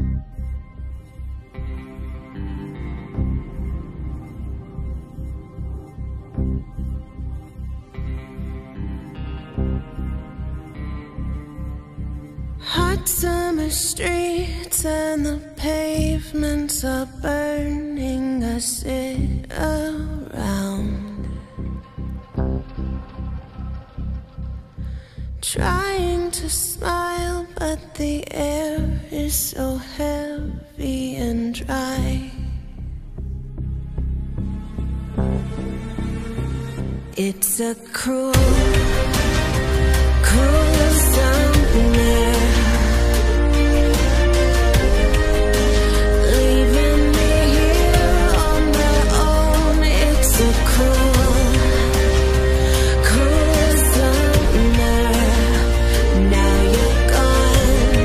Hot summer streets and the pavements are burning. I sit around, trying to smile, but the air is so heavy and dry. It's a cruel, cruel summer, leaving me here on my own. It's a cruel, cruel summer. Now you're gone.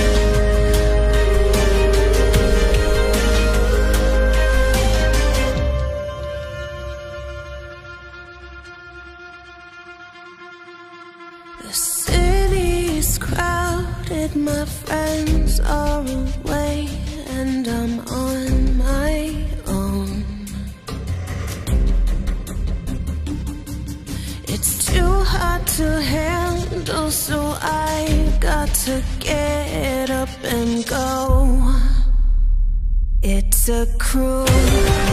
The city's crowded, my friends are away, and I'm on my own. It's too hard to handle, so I got to get up and go. It's a cruel